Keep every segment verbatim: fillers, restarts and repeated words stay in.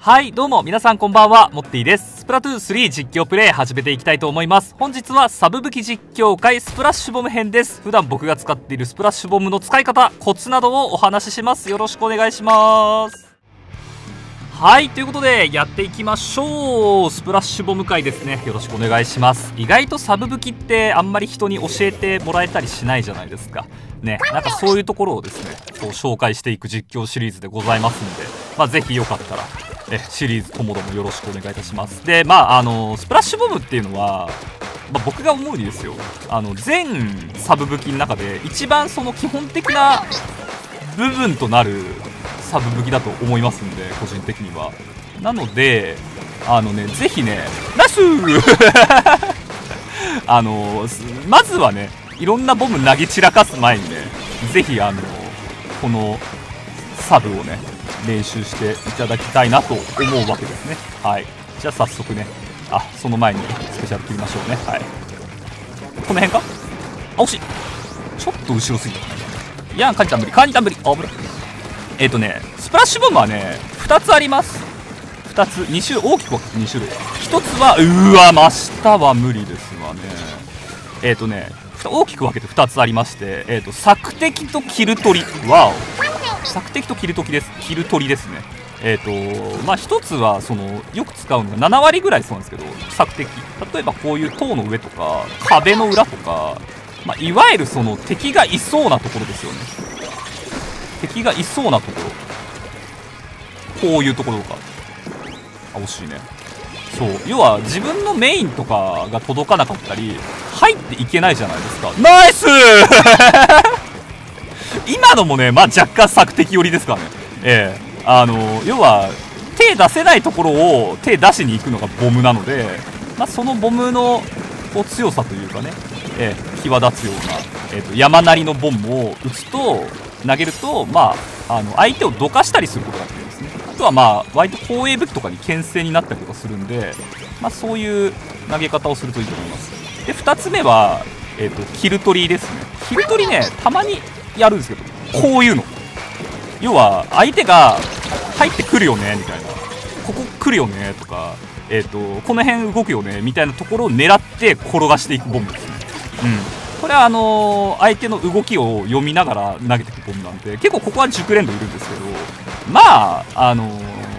はい、どうも皆さんこんばんは、モッティです。スプラトゥーンスリー実況プレイ始めていきたいと思います。本日はサブ武器実況会スプラッシュボム編です。普段僕が使っているスプラッシュボムの使い方、コツなどをお話しします。よろしくお願いします。はい、ということでやっていきましょう。スプラッシュボム会ですね。よろしくお願いします。意外とサブ武器ってあんまり人に教えてもらえたりしないじゃないですかね。なんかそういうところをですねこう紹介していく実況シリーズでございますんで、まあぜひよかったらえシリーズともどもよろしくお願いいたします。で、まああのスプラッシュボムっていうのは、まあ、僕が思うにですよ、あの全サブ武器の中で一番その基本的な部分となるサブ武器だと思いますんで、個人的には。なのであのね、ぜひね、ナイスあのまずはね、いろんなボム投げ散らかす前にね、ぜひあのこのサブをね練習していただきたいなと思うわけですね。はい、じゃあ早速ね、あ、その前にスペシャル切りましょうね。はい、この辺か、あ、惜しい、ちょっと後ろすぎた。いや、カニタンブリ、カニタンブリ、あ、危ない。えっ、ー、とね、スプラッシュボムはねふたつあります。ふたつ、に種類、大きく分けてに種類。ひとつは、うわ、真下は無理ですわね。えっ、ー、とね大きく分けてふたつありまして、えー、と索敵とキル取り、わお、索敵とキル取りです、キル取りですね。えっ、ー、とまあひとつはそのよく使うのがななわりぐらいそうなんですけど、索敵、例えばこういう塔の上とか壁の裏とか、まあ、いわゆるその敵がいそうなところですよね。敵がいそうなところ、こういうところとか、あ、惜しいね。そう、要は自分のメインとかが届かなかったり入っていけないじゃないですか。ナイス今のもね、まあ若干索敵寄りですからね。ええー、あの要は手出せないところを手出しに行くのがボムなので、まあ、そのボムのこう強さというかね、えー、際立つような、えー、と山なりのボムを打つと、投げると、まあ、あの相手をどかしたりすることができるんですね。あとはまあ割と攻撃武器とかに牽制になったりとかするんで、まあ、そういう投げ方をするといいと思います。でふたつめは、えー、とキル取りですね。キル取りね、たまにやるんですけど、こういうの、要は相手が入ってくるよねみたいな、ここ来るよねとか、えー、とこの辺動くよねみたいなところを狙って転がしていくボムですね。うん、これはあのー、相手の動きを読みながら投げていくボムなんで、結構ここは熟練度いるんですけど、まああのー、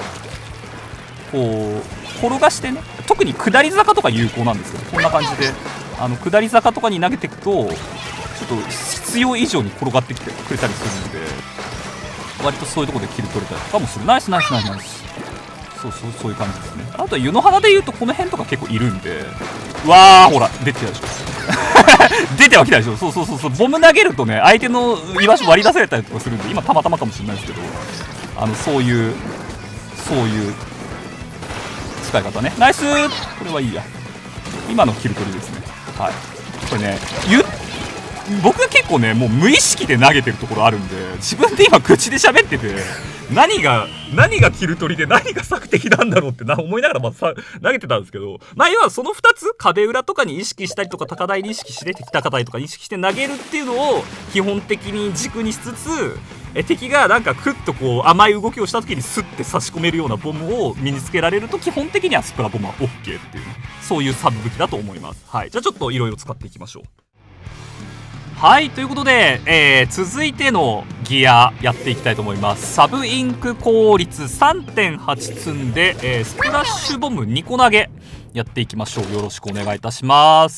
こう転がしてね、特に下り坂とか有効なんですよ。こんな感じであの下り坂とかに投げていくと、ちょっと必要以上に転がってきてくれたりするので、割とそういうところでキル取れたりとかもする。ナイスナイスナイスナイス。そうそう、そういう感じですね。あとは湯の花でいうとこの辺とか結構いるんで、うわー、ほら出てきたでしょ出てはきたでしょ。そうそうそうそう、ボム投げるとね、相手の居場所割り出されたりとかするんで、今たまたまかもしれないですけど、あのそういうそういう使い方ね。ナイスー、これはいいや。今のキル取りですね。はい、これね、ゆ僕が結構ねもう無意識で投げてるところあるんで、自分で今口で喋ってて、何が何がキル取りで何が索敵なんだろうってな思いながらまあさ投げてたんですけど、まあ要はそのふたつ、壁裏とかに意識したりとか高台に意識して敵高台とかに意識して投げるっていうのを基本的に軸にしつつ、え敵がなんかクッとこう甘い動きをした時にスッて差し込めるようなボムを身につけられると、基本的にはスプラボムは OK っていう、そういうサブ武器だと思います。はい、じゃあちょっといろいろ使っていきましょう。はい、ということで、えー、続いてのギアやっていきたいと思います。サブインク効率 さんてんはち 積んで、えー、スプラッシュボムにこ投げやっていきましょう。よろしくお願いいたします。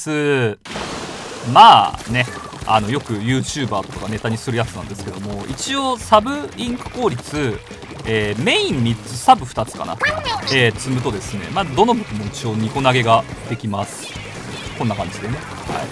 まあね、あのよく YouTuber とかがネタにするやつなんですけども、一応サブインク効率、えー、メインみっつサブふたつかな、えー、積むとですね、まあ、どの武器も一応にこ投げができます。こんな感じでね。はい、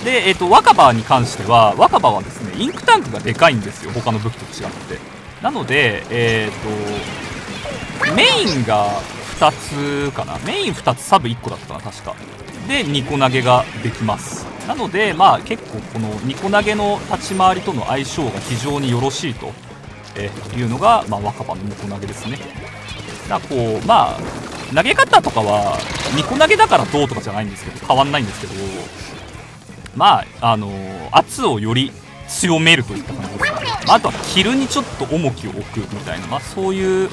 で、えーと、若葉に関しては、若葉はですね、インクタンクがでかいんですよ、他の武器と違って。なので、えーと、メインがふたつかな、メインふたつ、サブいっこだったかな、確か。で、にこ投げができます。なので、まあ、結構、このにこ投げの立ち回りとの相性が非常によろしいと、えー、いうのが、まあ、若葉のにこ投げですね。だからこう、まあ、投げ方とかは、にこ投げだからどうとかじゃないんですけど、変わんないんですけど、まああのー、圧をより強めるといった感じですかね。まあ、あとはキルにちょっと重きを置くみたいな、まあ、そういう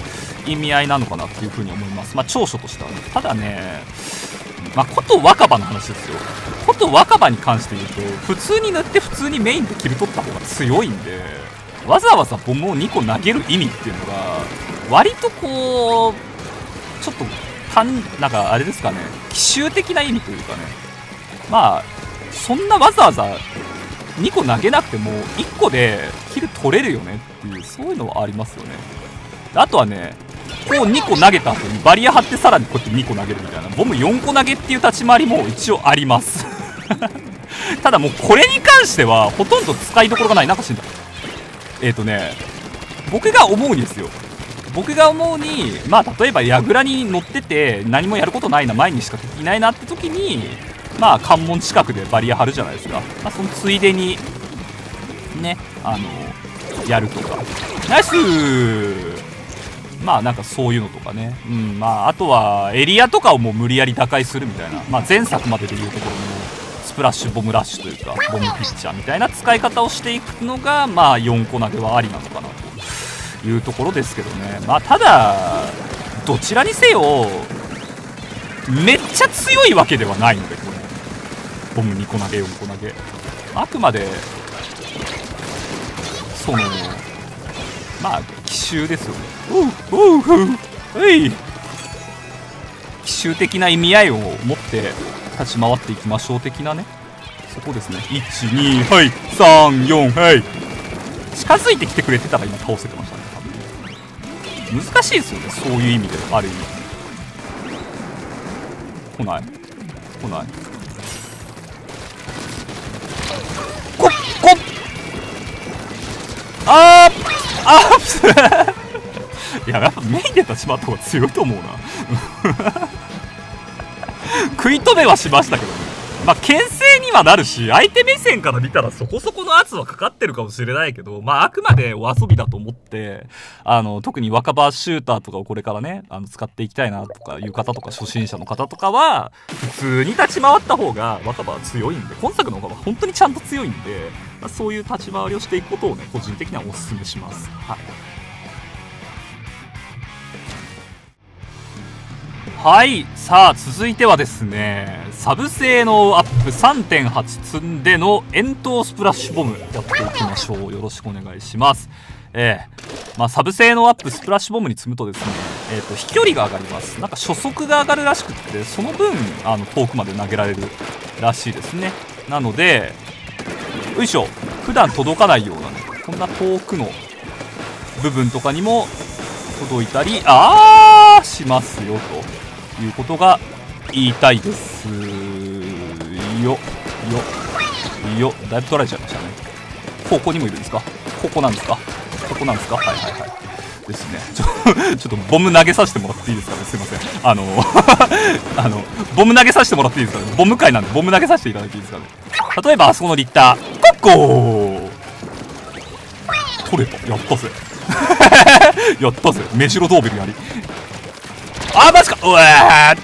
意味合いなのかなっていうふうに思います。まあ長所としてはね。ただね、まあこと若葉の話ですよ。こと若葉に関して言うと、普通に塗って普通にメインでキル取った方が強いんで、わざわざボムをにこ投げる意味っていうのが割とこうちょっと単なんかあれですかね、奇襲的な意味というかね、まあそんなわざわざにこ投げなくてもいっこでキル取れるよねっていう、そういうのはありますよね。あとはね、こうにこ投げた後にバリア張ってさらにこうやってにこ投げるみたいな、ボムよんこ投げっていう立ち回りも一応ありますただもうこれに関してはほとんど使いどころがない。なんか死んだ。えっ、ー、とね、僕が思うにですよ。僕が思うに、まあ例えば櫓に乗ってて何もやることないな、前にしか敵いないなって時に、まあ関門近くでバリア張るじゃないですか。まあ、そのついでにね、あのやるとか。ナイスー。まあなんかそういうのとかね。うん、まああとはエリアとかをもう無理やり打開するみたいな、まあ前作まででいうところのスプラッシュボムラッシュというかボムピッチャーみたいな使い方をしていくのが、まあよんこ投げはありなのかなというところですけどね。まあただどちらにせよめっちゃ強いわけではないので、これボムにこ投げよんこ投げ、あくまでそのまあ奇襲ですよね。おうおうおう、い奇襲的な意味合いを持って立ち回っていきましょう的なね、そこですね。いちにはいさんよんはい近づいてきてくれてたら今倒せてましたね。多分難しいですよね、そういう意味で。ある意味来ない来ないこっこっあーあーいや、やっぱメインで立ち回った方が強いと思うな食い止めはしましたけどね。まあ牽制にはなるし、相手目線から見たらそこそこの圧はかかってるかもしれないけど、まああくまでお遊びだと思って、あの特に若葉シューターとかをこれからね、あの使っていきたいなとかいう方とか初心者の方とかは普通に立ち回った方が若葉は強いんで、今作の方が本当にちゃんと強いんで、まあ、そういう立ち回りをしていくことをね、個人的にはお勧めします。はい。はい、さあ続いてはですね、サブ性能アップ さんてんはち 積んでの遠投スプラッシュボムやっていきましょう。よろしくお願いします。えー、まあサブ性能アップスプラッシュボムに積むとですね、えっと飛距離が上がります。なんか初速が上がるらしくって、その分あの遠くまで投げられるらしいですね。なので、よいしょ、普段届かないようなね、こんな遠くの部分とかにも届いたり、あーしますよということが言いたいですよ。よよだいぶ取られちゃいましたね。ここにもいるんですか？ここなんですか？ここなんですか？はいはいはいですね。ちょちょっとボム投げさせてもらっていいですかね。すいません。あのあのボム投げさせてもらっていいですかね。ボム界なんでボム投げさせていただいていいですかね。例えばあそこのリッターコッコー取れた。やったぜやったぜ。メジロドーベルやり。あーマジか。うわー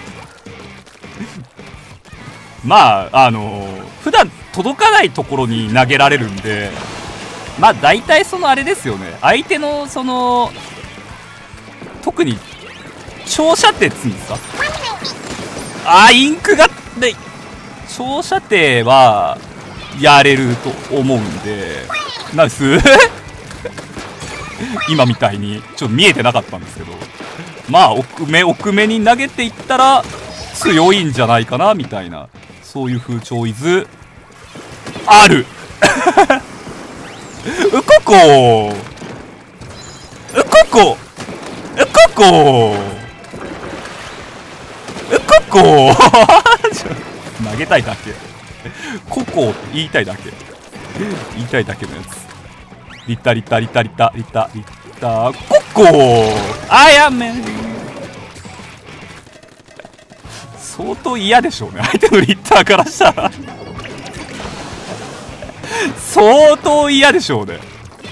まああのー、普段届かないところに投げられるんで、まあ大体そのあれですよね、相手のその特に長射程っつうんですか、あーインクがで長射程はやれると思うんで、ナイス今みたいにちょっと見えてなかったんですけど、まあ奥目奥目に投げていったら強いんじゃないかなみたいな、そういう風潮イズあるうここうここうここうここ投げたいだけここって言いたいだけ言いたいだけのやつ。リッタリッタリッタリッタリッタリッタここあやめ相当嫌でしょうね、相手のリッターからしたら相当嫌でしょうね。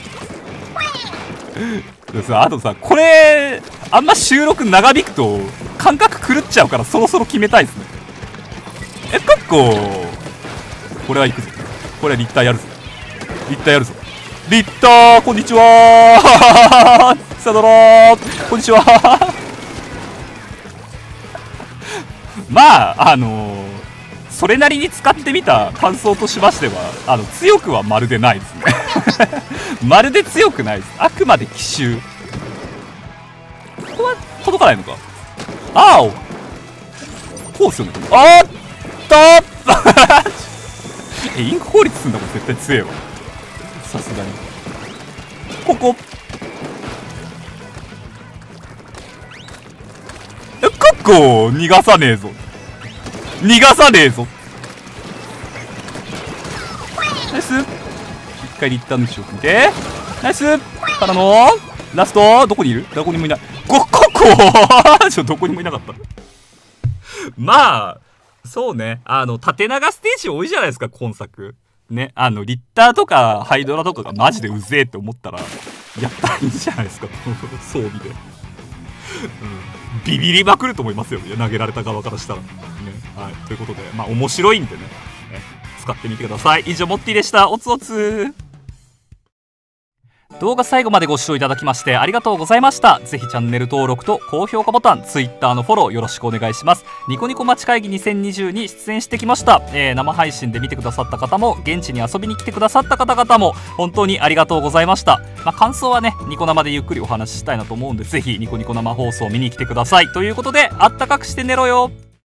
でさ、あとさ、これあんま収録長引くと感覚狂っちゃうから、そろそろ決めたいですね。えかっここれは行くぞ。これはリッターやるぞ。リッターやるぞ。リッターこんにちはさよならこんにちはまああのー、それなりに使ってみた感想としましては、あの強くはまるでないですねまるで強くないです。あくまで奇襲。ここは届かないのか。ああこうっすよね。あーっとえインク効率すんだもん絶対強えわ、さすがに。ここここ逃がさねえぞ逃がさねえぞ。ナイス。一回リッターの位置を見てナイスからのラスト。どこにいる。どこにもいない。こここちょどこにもいなかったまあそうね、あの縦長ステージ多いじゃないですか今作ね。あのリッターとかハイドラとかがマジでうぜえって思ったらやったらいいんじゃないですか装備で、うん、ビビりまくると思いますよね、投げられた側からしたらね。はい、ということでまあ面白いんでね、ね使ってみてください。以上モッティでした。おつおつ。動画最後までご視聴いただきましてありがとうございました。ぜひチャンネル登録と高評価ボタン、Twitter のフォローよろしくお願いします。ニコニコ町会議にせんにじゅうに出演してきました。えー、生配信で見てくださった方も現地に遊びに来てくださった方々も本当にありがとうございました。まあ、感想はねニコ生でゆっくりお話ししたいなと思うんで、ぜひニコニコ生放送見に来てください。ということであったかくして寝ろよ。